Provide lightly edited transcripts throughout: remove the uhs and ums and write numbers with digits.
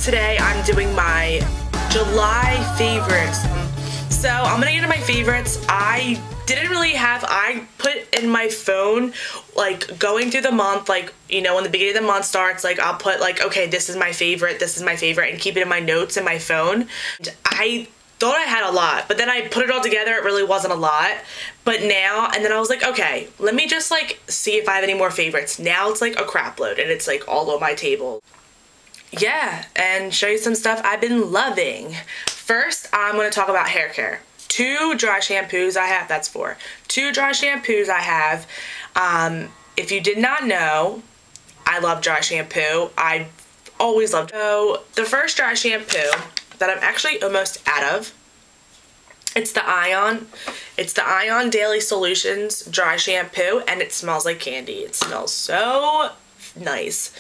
today I'm doing my July favorites. So I'm gonna get into my favorites. I put in my phone, like, going through the month, like, you know, when the beginning of the month starts, like, I'll put, like, okay, this is my favorite, and keep it in my notes in my phone. And I thought I had a lot, but then I put it all together, it really wasn't a lot. But now, and then I was like, okay, let me just, like, see if I have any more favorites. Now it's, like, a crap load, and it's, like, all on my table. Yeah, and show you some stuff I've been loving. First, I'm going to talk about hair care. Two dry shampoos I have. If you did not know, I love dry shampoo. I always loved it. So the first dry shampoo that I'm actually almost out of, it's the Ion. It's the Ion Daily Solutions dry shampoo, and it smells like candy. It smells so nice.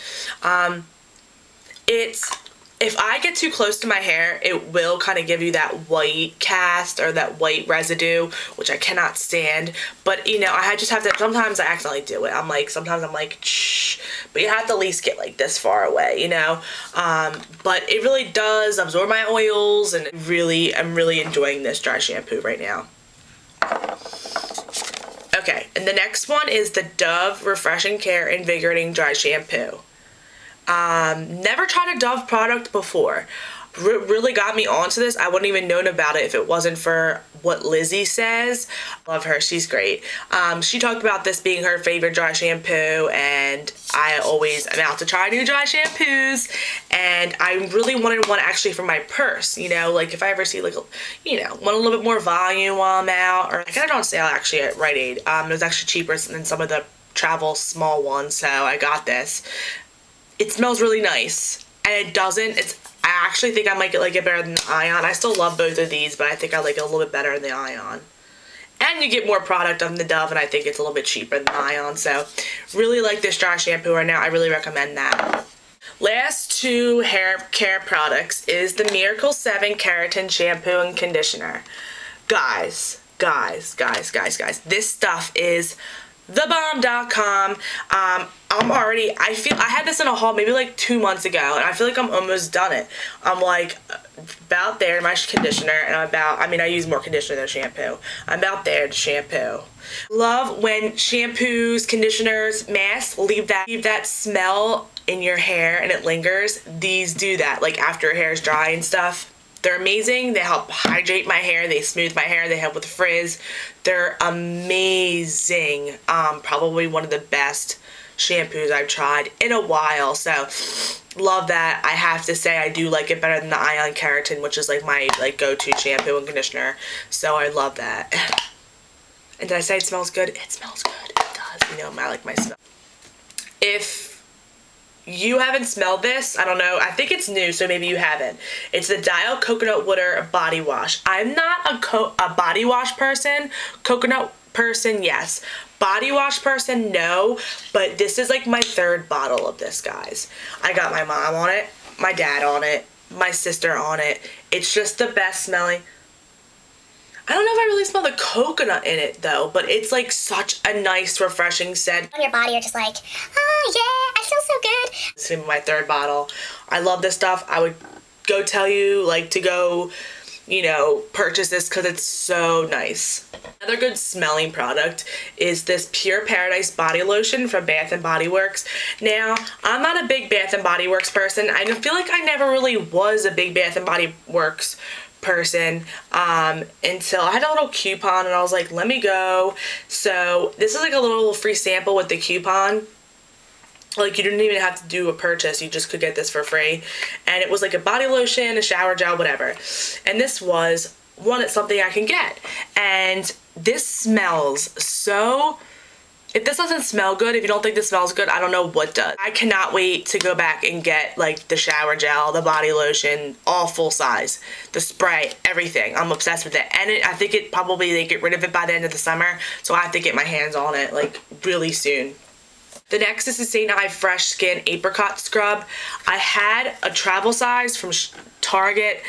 If I get too close to my hair, it will kind of give you that white cast or that white residue, which I cannot stand. But, you know, I just have to, sometimes I accidentally do it. Sometimes I'm like, shh. But you have to at least get, like, this far away, you know. But it really does absorb my oils, and I'm really enjoying this dry shampoo right now. Okay, and the next one is the Dove Refreshing Care Invigorating Dry Shampoo. Never tried a Dove product before. Really got me onto this. I wouldn't even known about it if it wasn't for what Lizzie says. Love her, she's great. She talked about this being her favorite dry shampoo, and I always am out to try new dry shampoos, and I really wanted one actually for my purse, you know, like if I ever see, like, you know, want a little bit more volume while I'm out, or I got it on sale actually at Rite Aid. It was actually cheaper than some of the travel small ones, so I got this. It smells really nice, and I actually think I might like it better than the Ion. I still love both of these, but I think I like it a little bit better than the Ion. And you get more product on the Dove, and I think it's a little bit cheaper than the Ion, so really like this dry shampoo right now. I really recommend that. Last two hair care products is the Miracle 7 Keratin Shampoo and Conditioner. Guys, this stuff is thebomb.com. I had this in a haul maybe like 2 months ago, and I feel like I'm almost done it. I'm like about there in my conditioner, and I use more conditioner than shampoo. I'm about there to shampoo. Love when shampoos, conditioners, masks leave that smell in your hair and it lingers. These do that, like after your hair is dry and stuff. They're amazing. They help hydrate my hair. They smooth my hair. They help with frizz. They're amazing. Probably one of the best shampoos I've tried in a while. So love that. I have to say I do like it better than the Ion Keratin, which is like my go-to shampoo and conditioner. So I love that. And did I say it smells good? It smells good. It does. You know, I like my smell. If you haven't smelled this, I don't know, I think it's new, so maybe you haven't. It's the Dial Coconut Water Body Wash. I'm not a body wash person. Coconut person, yes. Body wash person, no. But this is like my third bottle of this, guys. I got my mom on it, my dad on it, my sister on it. It's just the best smelling. I don't know if I really smell the coconut in it though, but it's like such a nice, refreshing scent. On your body, you're just like, oh yeah, I feel so good. This is my third bottle. I love this stuff. I would go tell you, like, to go, you know, purchase this because it's so nice. Another good smelling product is this Pure Paradise Body Lotion from Bath & Body Works. Now, I'm not a big Bath & Body Works person. I feel like I never really was a big Bath & Body Works person until I had a little coupon, and I was like, let me go. So this is like a little free sample with the coupon. Like, you didn't even have to do a purchase, you just could get this for free. And it was like a body lotion, a shower gel, whatever. And this was something I can get. And this smells so... If this doesn't smell good, if you don't think this smells good, I don't know what does. I cannot wait to go back and get, like, the shower gel, the body lotion, all full size. The spray, everything. I'm obsessed with it. And I think they get rid of it by the end of the summer, so I have to get my hands on it, like, really soon. The next is the St. Ives Fresh Skin Apricot Scrub. I had a travel size from Target,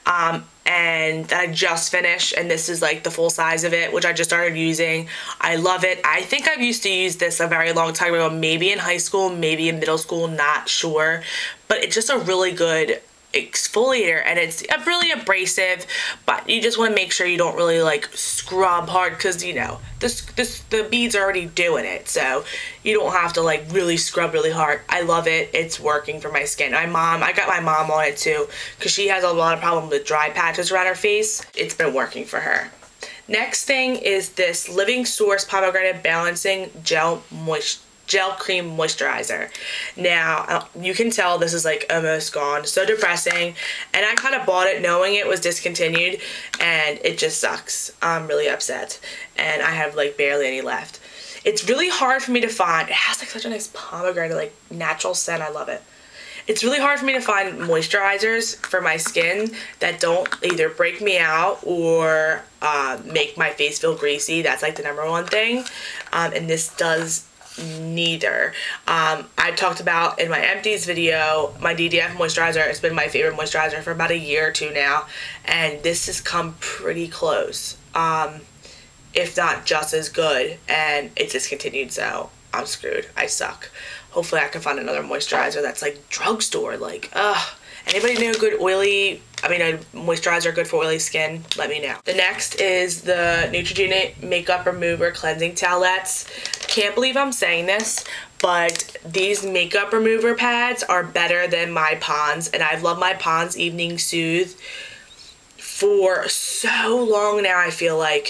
and that I just finished, and this is like the full size of it, which I just started using. I love it. I think I've used to use this a very long time ago, maybe in high school, maybe in middle school, not sure. But it's just a really good exfoliator, and it's really abrasive, but you just want to make sure you don't really like scrub hard, because you know the beads are already doing it, so you don't have to like really scrub really hard. I love it. It's working for my skin. I got my mom on it too, because she has a lot of problem with dry patches around her face. It's been working for her. Next thing is this Living Source Pomegranate Balancing Gel Cream Moisturizer. Now, you can tell this is like almost gone. So depressing. And I kind of bought it knowing it was discontinued, and it just sucks. I'm really upset. And I have like barely any left. It's really hard for me to find. It has like such a nice pomegranate, like natural scent. I love it. It's really hard for me to find moisturizers for my skin that don't either break me out or make my face feel greasy. That's like the #1 thing. And this does neither. I talked about in my empties video, my DDF moisturizer has been my favorite moisturizer for about a year or two now, and this has come pretty close, if not just as good, and it's discontinued, so I'm screwed. I suck. Hopefully I can find another moisturizer that's like drugstore, like, anybody know a good a moisturizer good for oily skin? Let me know. The next is the Neutrogena Makeup Remover Cleansing Towelettes. Can't believe I'm saying this, but these makeup remover pads are better than my Pond's, and I've loved my Pond's Evening Soothe for so long now. I feel like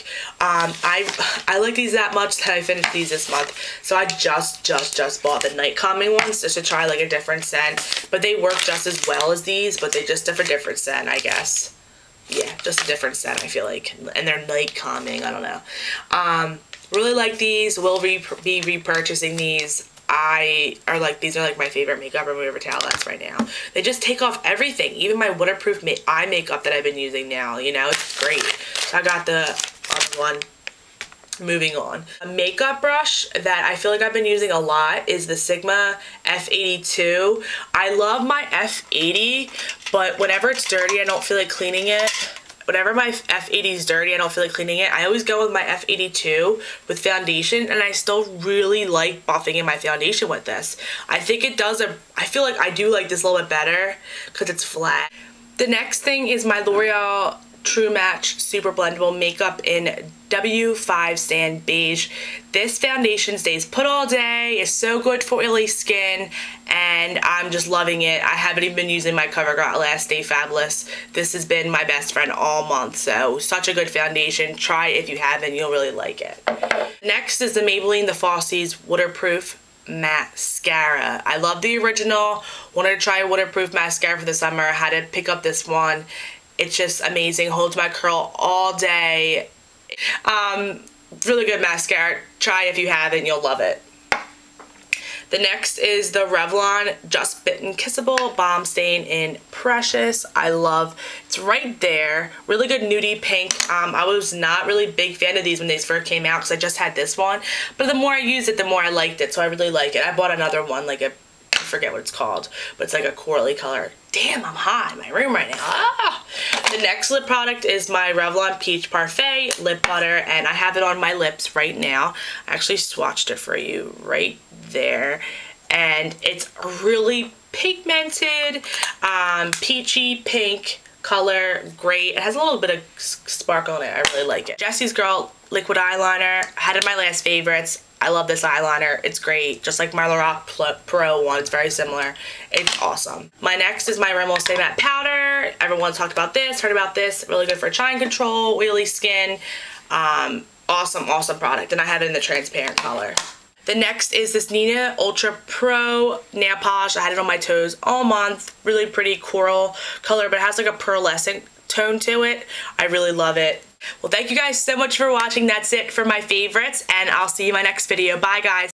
I like these that much that I finished these this month, so I just bought the night calming ones just to try like a different scent, but they work just as well as these, but they just have a different scent, I guess. Yeah, just a different scent, I feel like, and they're night calming. I don't know. Really like these. Will be repurchasing these. These are like my favorite makeup remover towelettes right now. They just take off everything, even my waterproof eye makeup that I've been using now, you know, it's great. So I got the other one. Moving on. A makeup brush that I feel like I've been using a lot is the Sigma F82. I love my F80, but whenever it's dirty, I don't feel like cleaning it. Whenever my F80 is dirty, I don't feel like cleaning it. I always go with my F82 with foundation, and I still really like buffing in my foundation with this. I think it does I feel like I do like this a little bit better because it's flat. The next thing is my L'Oreal True Match Super Blendable Makeup in W5 Sand Beige. This foundation stays put all day, is so good for oily skin, and I'm just loving it. I haven't even been using my CoverGirl Last Stay Fabulous. This has been my best friend all month, so such a good foundation. Try it if you haven't, you'll really like it. Next is the Maybelline The Falsies Waterproof Mascara. I love the original. Wanted to try a waterproof mascara for the summer. Had to pick up this one. It's just amazing. Holds my curl all day. Really good mascara. Try it if you haven't, you'll love it. The next is the Revlon Just Bitten Kissable Balm Stain in Precious. I love, it's right there. Really good nudie pink. I was not really a big fan of these when they first came out because I just had this one. But the more I used it, the more I liked it. So I really like it. I bought another one, like I forget what it's called, but it's like a corally color. Damn, I'm hot in my room right now. Ah! The next lip product is my Revlon Peach Parfait Lip Butter, and I have it on my lips right now. I actually swatched it for you right there, and it's really pigmented, peachy pink color. Great. It has a little bit of sparkle in it. I really like it. Jessie's Girl Liquid Eyeliner. I had it in my last favorites. I love this eyeliner. It's great. Just like my Lorac Pro one. It's very similar. It's awesome. My next is my Rimmel Stay Matte Powder. Everyone's talked about this, heard about this. Really good for shine control, oily skin. Awesome product. And I have it in the transparent color. The next is this Nina Ultra Pro Nail Polish. I had it on my toes all month. Really pretty coral color, but it has like a pearlescent tone to it. I really love it. Well, thank you guys so much for watching. That's it for my favorites, and I'll see you in my next video. Bye, guys.